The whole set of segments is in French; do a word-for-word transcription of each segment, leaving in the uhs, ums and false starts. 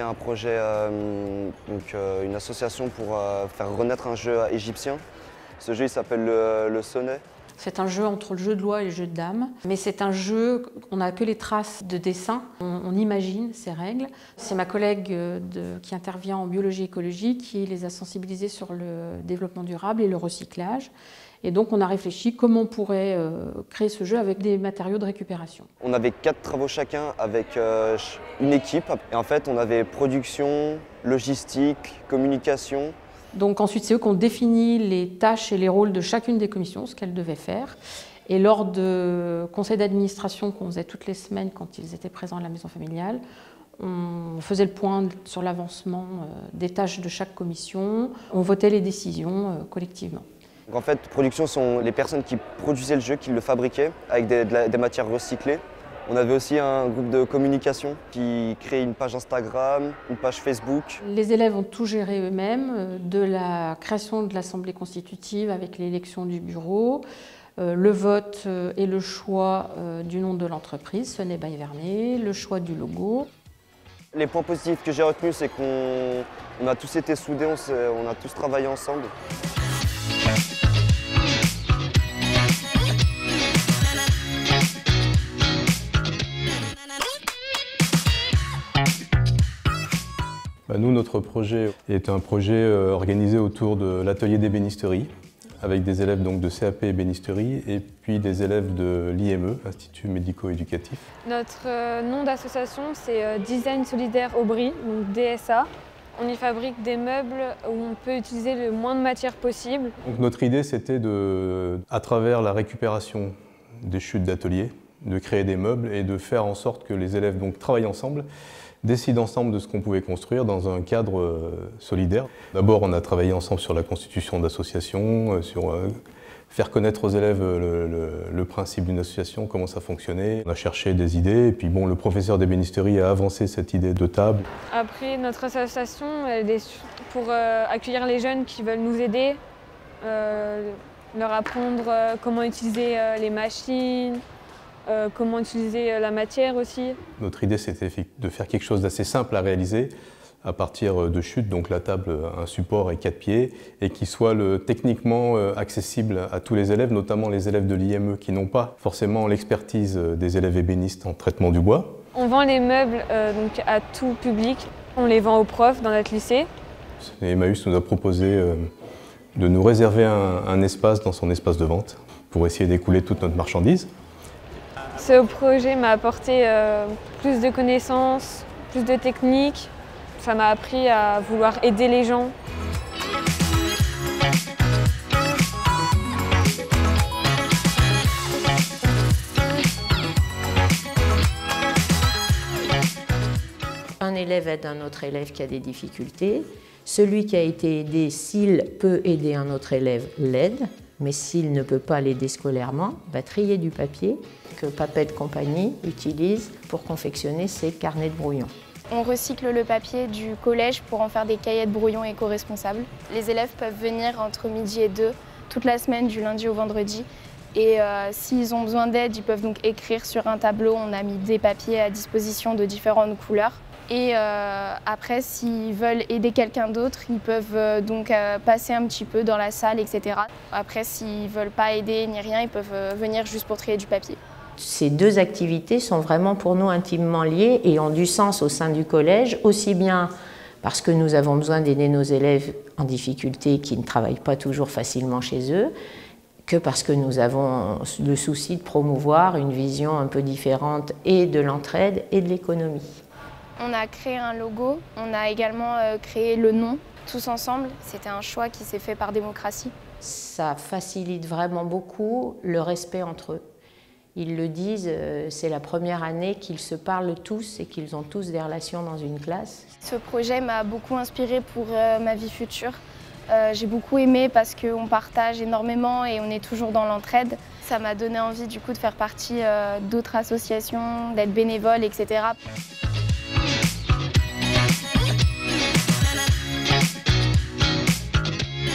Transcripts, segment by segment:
un projet, euh, donc, euh, une association pour euh, faire renaître un jeu égyptien. Ce jeu il s'appelle le, le sonnet. C'est un jeu entre le jeu de loi et le jeu de dames, mais c'est un jeu, on n'a que les traces de dessin, on, on imagine ces règles. C'est ma collègue de, qui intervient en biologie écologique qui les a sensibilisés sur le développement durable et le recyclage. Et donc on a réfléchi comment on pourrait euh, créer ce jeu avec des matériaux de récupération. On avait quatre travaux chacun avec euh, une équipe. Et en fait on avait production, logistique, communication. Donc ensuite, c'est eux qui ont défini les tâches et les rôles de chacune des commissions, ce qu'elles devaient faire. Et lors de conseils d'administration qu'on faisait toutes les semaines quand ils étaient présents à la maison familiale, on faisait le point sur l'avancement des tâches de chaque commission, on votait les décisions collectivement. Donc en fait, production sont les personnes qui produisaient le jeu, qui le fabriquaient avec des, de la, des matières recyclées. On avait aussi un groupe de communication qui créait une page Instagram, une page Facebook. Les élèves ont tout géré eux-mêmes, de la création de l'Assemblée constitutive avec l'élection du bureau, le vote et le choix du nom de l'entreprise, Sonnet by Vernet, le choix du logo. Les points positifs que j'ai retenus, c'est qu'on on a tous été soudés, on, on a tous travaillé ensemble. Nous, notre projet est un projet organisé autour de l'atelier d'ébénisterie, avec des élèves donc de C A P ébénisterie et puis des élèves de l'I M E, Institut médico-éducatif. Notre nom d'association, c'est Design Solidaire Aubry, donc D S A. On y fabrique des meubles où on peut utiliser le moins de matière possible. Donc notre idée, c'était de, à travers la récupération des chutes d'atelier, de créer des meubles et de faire en sorte que les élèves donc travaillent ensemble, décident ensemble de ce qu'on pouvait construire dans un cadre euh, solidaire. D'abord, on a travaillé ensemble sur la constitution d'associations, euh, sur euh, faire connaître aux élèves le, le, le principe d'une association, comment ça fonctionnait. On a cherché des idées et puis bon, le professeur d'ébénisterie a avancé cette idée de table. Après, notre association, elle est pour euh, accueillir les jeunes qui veulent nous aider, euh, leur apprendre euh, comment utiliser euh, les machines, Euh, comment utiliser la matière aussi. Notre idée, c'était de faire quelque chose d'assez simple à réaliser à partir de chutes, donc la table, un support et quatre pieds, et qui soit le, techniquement accessible à tous les élèves, notamment les élèves de l'I M E qui n'ont pas forcément l'expertise des élèves ébénistes en traitement du bois. On vend les meubles euh, donc à tout public, on les vend aux profs dans notre lycée. Et Emmaüs nous a proposé euh, de nous réserver un, un espace dans son espace de vente pour essayer d'écouler toute notre marchandise. Ce projet m'a apporté euh, plus de connaissances, plus de techniques. Ça m'a appris à vouloir aider les gens. Un élève aide un autre élève qui a des difficultés. Celui qui a été aidé, s'il peut aider un autre élève, l'aide. Mais s'il ne peut pas l'aider scolairement, va trier du papier que Papette Compagnie utilise pour confectionner ses carnets de brouillon. On recycle le papier du collège pour en faire des cahiers de brouillon éco-responsables. Les élèves peuvent venir entre midi et deux, toute la semaine, du lundi au vendredi. Et euh, s'ils ont besoin d'aide, ils peuvent donc écrire sur un tableau. On a mis des papiers à disposition de différentes couleurs. Et euh, après, s'ils veulent aider quelqu'un d'autre, ils peuvent euh, donc euh, passer un petit peu dans la salle, et cetera. Après, s'ils ne veulent pas aider ni rien, ils peuvent euh, venir juste pour trier du papier. Ces deux activités sont vraiment pour nous intimement liées et ont du sens au sein du collège, aussi bien parce que nous avons besoin d'aider nos élèves en difficulté qui ne travaillent pas toujours facilement chez eux, que parce que nous avons le souci de promouvoir une vision un peu différente et de l'entraide et de l'économie. On a créé un logo, on a également euh, créé le nom, tous ensemble. C'était un choix qui s'est fait par démocratie. Ça facilite vraiment beaucoup le respect entre eux. Ils le disent, euh, c'est la première année qu'ils se parlent tous et qu'ils ont tous des relations dans une classe. Ce projet m'a beaucoup inspirée pour euh, ma vie future. Euh, j'ai beaucoup aimé parce qu'on partage énormément et on est toujours dans l'entraide. Ça m'a donné envie du coup de faire partie euh, d'autres associations, d'être bénévole, et cetera.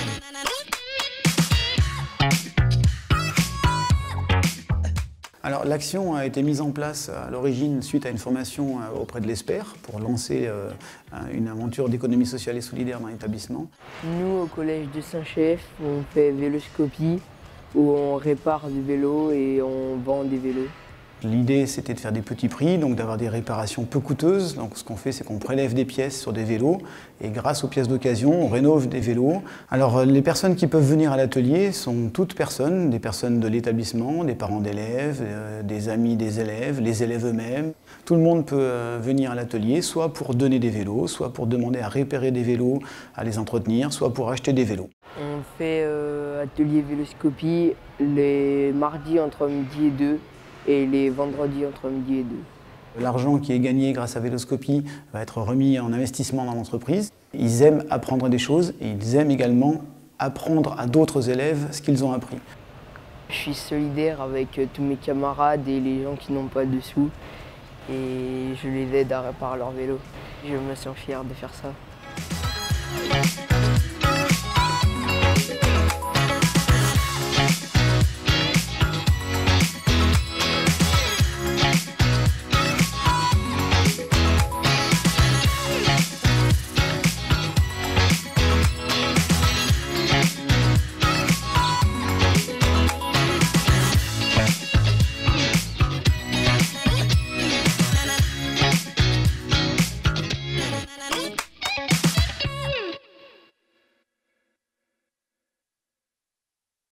Alors L'action a été mise en place à l'origine suite à une formation auprès de l'E S P E R pour lancer une aventure d'économie sociale et solidaire dans l'établissement. Nous, au collège de Saint-Chef, on fait véloscopie où on répare du vélo et on vend des vélos. L'idée, c'était de faire des petits prix, donc d'avoir des réparations peu coûteuses. Donc ce qu'on fait, c'est qu'on prélève des pièces sur des vélos et grâce aux pièces d'occasion, on rénove des vélos. Alors les personnes qui peuvent venir à l'atelier sont toutes personnes, des personnes de l'établissement, des parents d'élèves, euh, des amis des élèves, les élèves eux-mêmes. Tout le monde peut euh, venir à l'atelier, soit pour donner des vélos, soit pour demander à réparer des vélos, à les entretenir, soit pour acheter des vélos. On fait euh, atelier véloscopie les mardis entre midi et deux. Et les vendredis entre midi et deux. L'argent qui est gagné grâce à Véloscopie va être remis en investissement dans l'entreprise. Ils aiment apprendre des choses et ils aiment également apprendre à d'autres élèves ce qu'ils ont appris. Je suis solidaire avec tous mes camarades et les gens qui n'ont pas de sous et je les aide à réparer leur vélo. Je me sens fier de faire ça.